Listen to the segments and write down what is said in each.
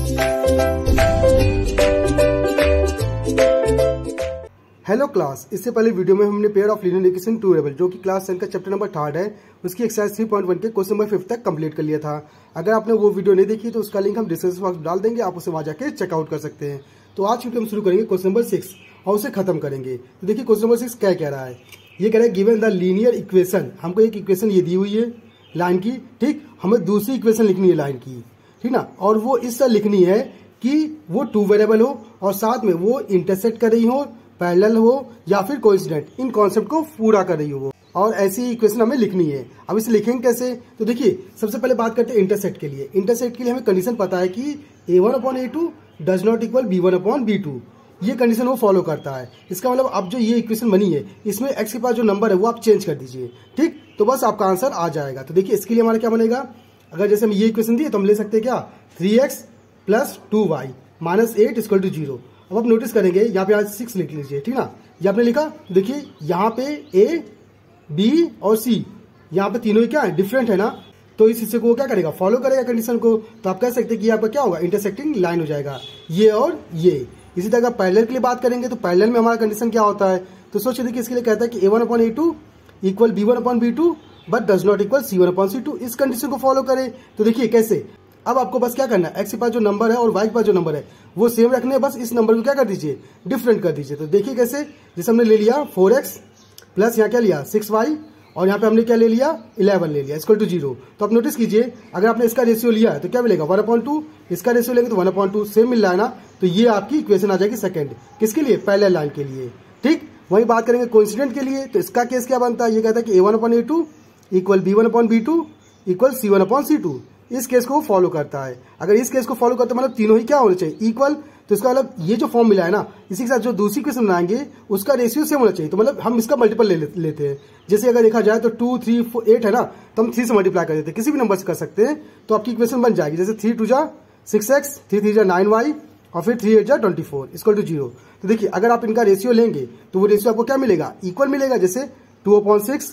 Hello class, इससे पहले video में हमने pair of linear equation two variable जो कि क्लास 10 का चैप्टर नंबर 3 है उसकी एक्सरसाइज 3.1 के क्वेश्चन नंबर 5 तक कंप्लीट कर लिया था। अगर आपने वो वीडियो नहीं देखी तो उसका लिंक हम डिस्क्रिप्शन बॉक्स में डाल देंगे, आप उसे वहां जाके चेकआउट कर सकते हैं। तो आज वीडियो हम शुरू करेंगे क्वेश्चन नंबर 6 और उसे खत्म करेंगे। तो देखिए क्वेश्चन नंबर 6 क्या कह रहा है। ये कह रहा है गिवन द लीनियर इक्वेशन, हमको एक इक्वेशन ये दी हुई है लाइन की, ठीक, हमें दूसरी इक्वेशन लिखनी है लाइन की, ठीक ना, और वो इस तरह लिखनी है कि वो टू वेरिएबल हो और साथ में वो इंटरसेक्ट कर रही हो, पैरेलल हो या फिर कोइंसिडेंट, इन कॉन्सेप्ट को पूरा कर रही हो और ऐसी इक्वेशन हमें लिखनी है। अब इसे लिखेंगे कैसे, तो देखिए सबसे पहले बात करते हैं इंटरसेक्ट के लिए। इंटरसेक्ट के लिए हमें कंडीशन पता है कि a1/a2 does not equal b1/b2, ये कंडीशन वो फॉलो करता है। इसका मतलब अब जो ये इक्वेशन बनी है इसमें x के पास जो नंबर है वो आप चेंज कर दीजिए, ठीक, तो बस आपका आंसर आ जाएगा। तो देखिए इसके लिए हमारा क्या बनेगा, अगर जैसे हम ये इक्वेशन दिए तो हम ले सकते हैं क्या 3x + 2y - 8 = 0। अब आप नोटिस करेंगे यहाँ पे आज 6 लिख लीजिए, ठीक ना, ये आपने लिखा, देखिए यहाँ पे A, B और C यहाँ पे तीनों ही क्या है, डिफरेंट है ना, तो इस हिस्से को क्या करेगा, फॉलो करेगा कंडीशन को। तो आप कह सकते हैं कि यहाँ पर क्या होगा, इंटरसेक्टिंग लाइन हो जाएगा ये और ये। इसी तरह पैरेलल के लिए बात करेंगे तो पैरेलल में हमारा कंडीशन क्या होता है, तो सोचिए देखिए इसके लिए कहता है कि a1/a2 = b1/b2 but does not equal c1/c2, इस कंडीशन को फॉलो करें। तो देखिए कैसे, अब आपको बस क्या करना है, x के पास जो नंबर है और y के पास जो नंबर है वो सेम रखने हैं, बस इस नंबर को क्या कर दीजिए, डिफरेंट कर दीजिए। तो देखिए कैसे, जैसे हमने ले लिया 4x प्लस यहाँ क्या लिया 6y और यहाँ पे हमने क्या ले लिया 11 ले लिया = 0। तो आप नोटिस कीजिए अगर आपने इसका रेशियो लिया है तो क्या मिलेगा 1/2, इसका रेशियो लेंगे तो 1/2, सेम मिल रहा है ना। तो ये आपकी इक्वेशन आ जाएगी सेकंड, किसके लिए, पैरेलल लाइन के लिए, ठीक। वही बात करेंगे कोइंसिडेंट के लिए, तो इसका केस क्या बनता है, ये कहता है कि a1/a2 = b1/b2 = c1/c2, इस केस को फॉलो करता है। अगर इस केस को फॉलो करते मतलब तीनों ही क्या होने चाहिए, इक्वल, तो इसका मतलब ये जो फॉर्म मिला है ना, इसी के साथ जो दूसरी क्वेश्चन बनाएंगे उसका रेशियो सेम होना चाहिए। तो मतलब हम इसका मल्टीपल लेते हैं, जैसे अगर देखा जाए तो 2, 3, 4, 8 है ना, तो हम 3 से मल्टीप्लाई कर देते हैं, किसी भी नंबर से कर सकते हैं, तो आपकी इक्वेशन बन जाएगी। जैसे 3 × 2 = 6x, 3 × 3 = 9y और फिर 3 × 8 = 24 = 0। तो देखिए अगर आप इनका रेशियो लेंगे तो वो रेशियो आपको क्या मिलेगा, इक्वल मिलेगा, जैसे 2/6,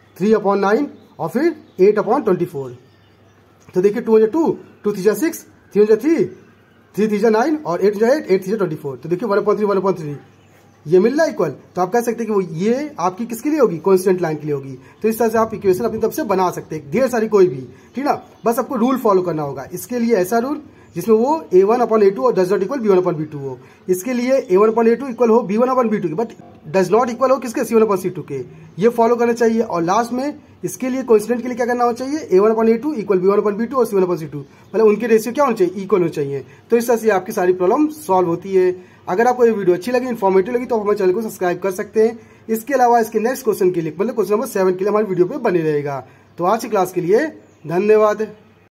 3/9 और फिर 8/24। तो देखिए 2 × 2 = 2, 3 × 6, 3 × 3, 3 × 3 = 9 और 8 × 8, 8 × 3 = 24। तो देखिए 1/3, 1/3 ये मिल रहा है इक्वल। तो आप कह सकते हैं कि वो ये आपकी किसके लिए होगी, कांस्टेंट लाइन के लिए होगी। तो इस तरह से आप इक्वेशन अपनी तरफ से बना सकते हैं, ढेर सारी कोई भी, ठीक ना, बस आपको रूल फॉलो करना होगा। इसके लिए ऐसा रूल जिसमें वो a1/a2 और डज नॉट इक्वल b1/b2 हो। इसके लिए a1/a2 इक्वल हो b1/b2 but does not equal हो किसके, c1/c2 के, ये फॉलो करना चाहिए। और लास्ट में इसके लिए कोइंसिडेंट के लिए क्या करना होना चाहिए, a1/a2 = b1/b2 और c1/c2, मतलब उनके रेशियो क्या होने चाहिए, इक्वल होने चाहिए। तो इस तरह से आपकी सारी प्रॉब्लम सॉल्व होती है। अगर आपको ये वीडियो अच्छी लगी, इन्फॉर्मेटिव लगी, तो आप हमारे चैनल को सब्सक्राइब कर सकते हैं। इसके अलावा इसके नेक्स्ट क्वेश्चन के लिए मतलब क्वेश्चन नंबर 7 के लिए हमारी वीडियो पे बने रहेगा। तो आज की क्लास के लिए धन्यवाद।